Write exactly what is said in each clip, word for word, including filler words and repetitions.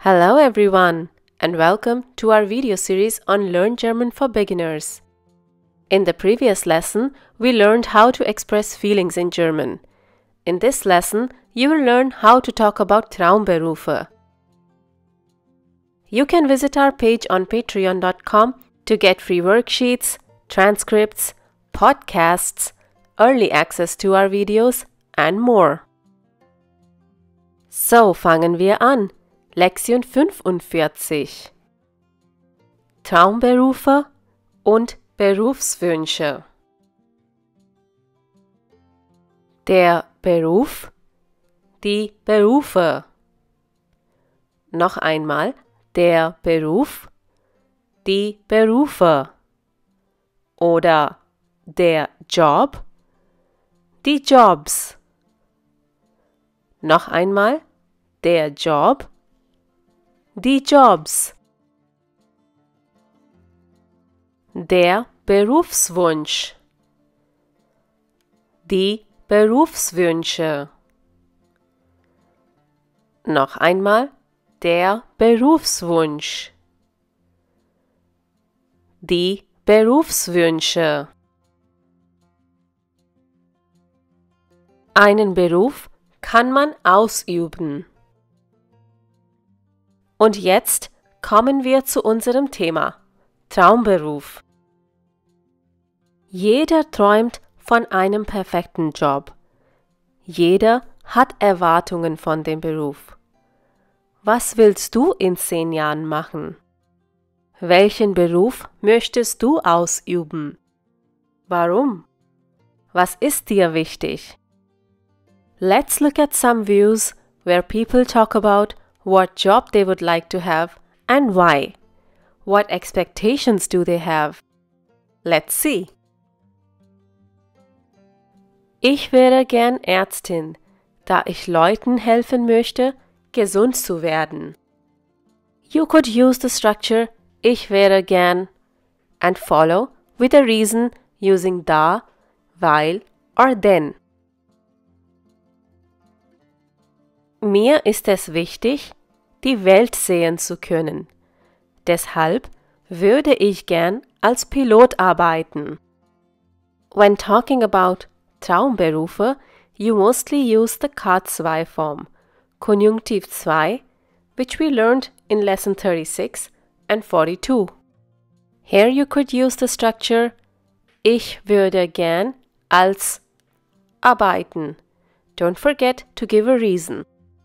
Hello everyone and welcome to our video series on Learn German for Beginners. In the previous lesson, we learned how to express feelings in German. In this lesson, you will learn how to talk about Traumberufe. You can visit our page on patreon dot com to get free worksheets, transcripts, podcasts, early access to our videos and more. So, fangen wir an. Lektion fünfundvierzig. Traumberufe und Berufswünsche. Der Beruf, die Berufe. Noch einmal, der Beruf, die Berufe. Oder der Job, die Jobs. Noch einmal, der Job, die Jobs. Der Berufswunsch, die Berufswünsche. Noch einmal, der Berufswunsch, die Berufswünsche. Einen Beruf kann man ausüben. Und jetzt kommen wir zu unserem Thema, Traumberuf. Jeder träumt von einem perfekten Job. Jeder hat Erwartungen von dem Beruf. Was willst du in zehn Jahren machen? Welchen Beruf möchtest du ausüben? Warum? Was ist dir wichtig? Let's look at some views where people talk about what job they would like to have and why. What expectations do they have? Let's see. Ich wäre gern Ärztin, da ich Leuten helfen möchte, gesund zu werden. You could use the structure ich wäre gern and follow with a reason using da, weil or denn. Mir ist es wichtig, die Welt sehen zu können. Deshalb würde ich gern als Pilot arbeiten. When talking about Traumberufe, you mostly use the K zwei form, Konjunktiv zwei, which we learned in lesson thirty-six and forty-two. Here you could use the structure ich würde gern als arbeiten. Don't forget to give a reason.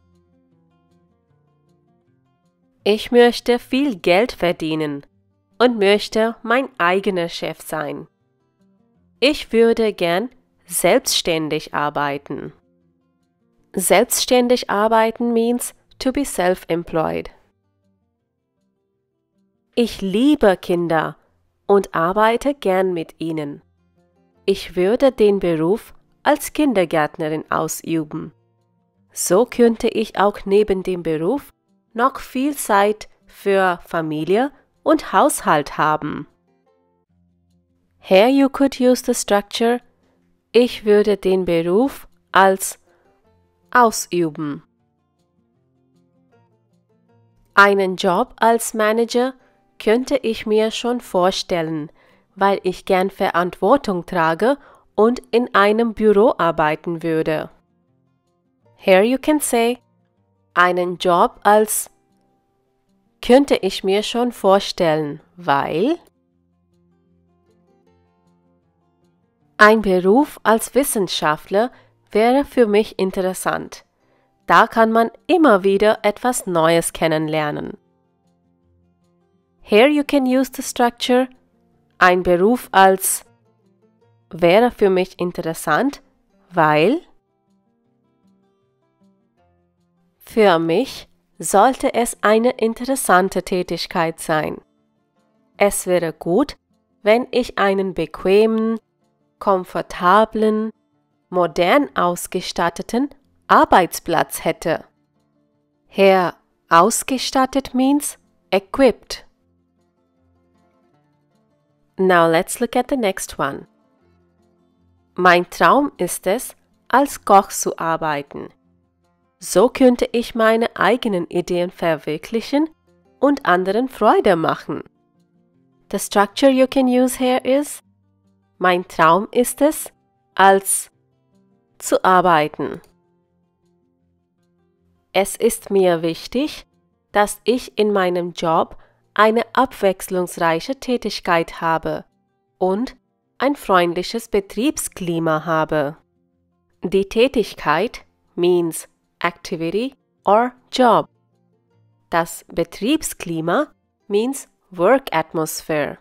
Ich möchte viel Geld verdienen und möchte mein eigener Chef sein. Ich würde gern selbstständig arbeiten. Selbstständig arbeiten means to be self-employed. Ich liebe Kinder und arbeite gern mit ihnen. Ich würde den Beruf als Kindergärtnerin ausüben. So könnte ich auch neben dem Beruf noch viel Zeit für Familie und Haushalt haben. Here you could use the structure ich würde den Beruf als ausüben. Einen Job als Manager könnte ich mir schon vorstellen, weil ich gern Verantwortung trage und in einem Büro arbeiten würde. Here you can say einen Job als könnte ich mir schon vorstellen, weil ein Beruf als Wissenschaftler wäre für mich interessant. Da kann man immer wieder etwas Neues kennenlernen. Here you can use the structure ein Beruf als wäre für mich interessant, weil für mich sollte es eine interessante Tätigkeit sein. Es wäre gut, wenn ich einen bequemen, komfortablen, modern ausgestatteten Arbeitsplatz hätte. Here, ausgestattet means equipped. Now let's look at the next one. Mein Traum ist es, als Koch zu arbeiten. So könnte ich meine eigenen Ideen verwirklichen und anderen Freude machen. The structure you can use here is: Mein Traum ist es, als zu arbeiten. Es ist mir wichtig, dass ich in meinem Job eine abwechslungsreiche Tätigkeit habe und ein freundliches Betriebsklima habe. Die Tätigkeit means activity or job. Das Betriebsklima means work atmosphere.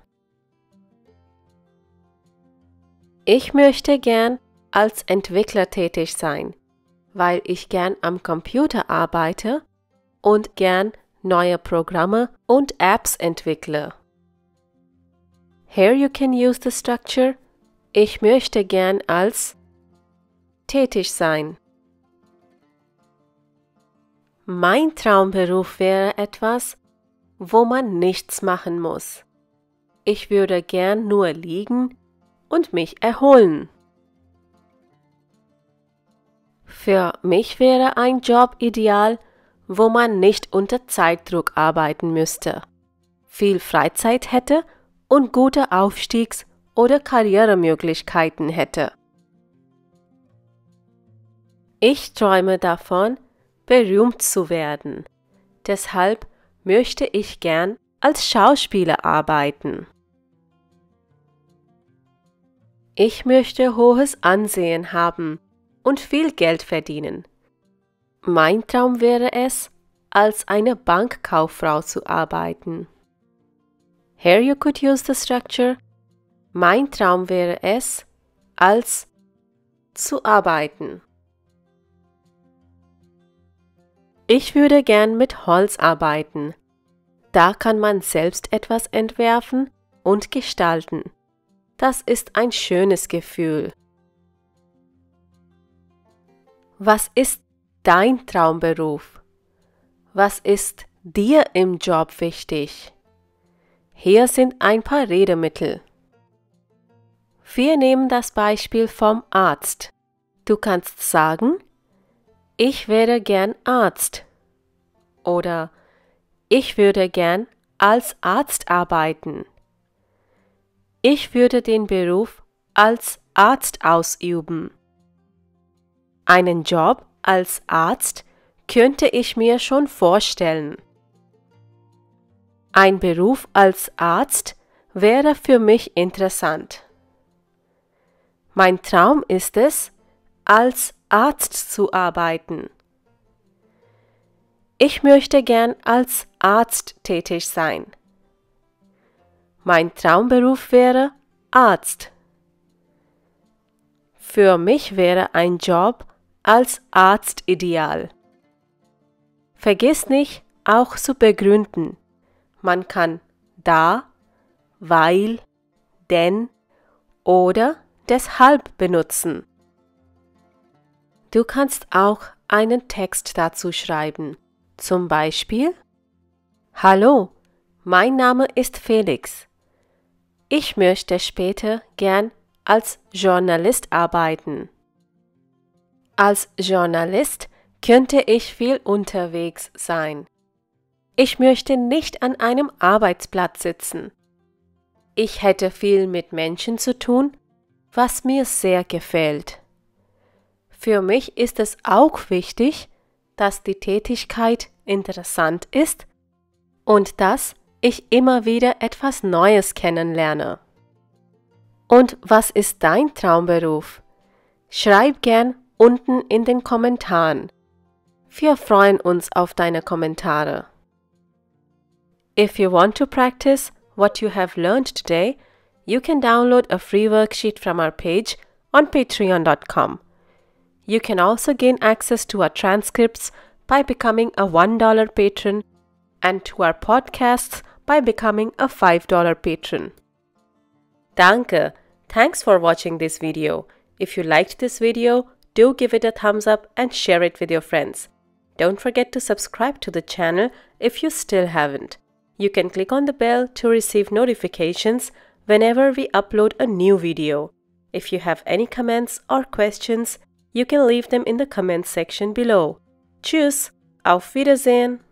Ich möchte gern als Entwickler tätig sein, weil ich gern am Computer arbeite und gern neue Programme und Apps entwickle. Here you can use the structure: Ich möchte gern als tätig sein. Mein Traumberuf wäre etwas, wo man nichts machen muss. Ich würde gern nur liegen und mich erholen. Für mich wäre ein Job ideal, wo man nicht unter Zeitdruck arbeiten müsste, viel Freizeit hätte und gute Aufstiegs- oder Karrieremöglichkeiten hätte. Ich träume davon, berühmt zu werden. Deshalb möchte ich gern als Schauspieler arbeiten. Ich möchte hohes Ansehen haben und viel Geld verdienen. Mein Traum wäre es, als eine Bankkauffrau zu arbeiten. Here you could use the structure: Mein Traum wäre es, als zu arbeiten. Ich würde gern mit Holz arbeiten. Da kann man selbst etwas entwerfen und gestalten. Das ist ein schönes Gefühl. Was ist dein Traumberuf? Was ist dir im Job wichtig? Hier sind ein paar Redemittel. Wir nehmen das Beispiel vom Arzt. Du kannst sagen: Ich wäre gern Arzt. Oder ich würde gern als Arzt arbeiten. Ich würde den Beruf als Arzt ausüben. Einen Job als Arzt könnte ich mir schon vorstellen. Ein Beruf als Arzt wäre für mich interessant. Mein Traum ist es, als Arzt zu arbeiten. Ich möchte gern als Arzt tätig sein. Mein Traumberuf wäre Arzt. Für mich wäre ein Job als Arzt ideal. Vergiss nicht, auch zu begründen. Man kann da, weil, denn oder deshalb benutzen. Du kannst auch einen Text dazu schreiben. Zum Beispiel: Hallo, mein Name ist Felix. Ich möchte später gern als Journalist arbeiten. Als Journalist könnte ich viel unterwegs sein. Ich möchte nicht an einem Arbeitsplatz sitzen. Ich hätte viel mit Menschen zu tun, was mir sehr gefällt. Für mich ist es auch wichtig, dass die Tätigkeit interessant ist und dass ich immer wieder etwas Neues kennenlerne. Und was ist dein Traumberuf? Schreib gern unten in den Kommentaren. Wir freuen uns auf deine Kommentare. If you want to practice what you have learned today, you can download a free worksheet from our page on patreon dot com. You can also gain access to our transcripts by becoming a one dollar patron and to our podcasts by becoming a five dollar patron. Danke! Thanks for watching this video. If you liked this video, do give it a thumbs up and share it with your friends. Don't forget to subscribe to the channel if you still haven't. You can click on the bell to receive notifications whenever we upload a new video. If you have any comments or questions, you can leave them in the comments section below. Tschüss, auf Wiedersehen.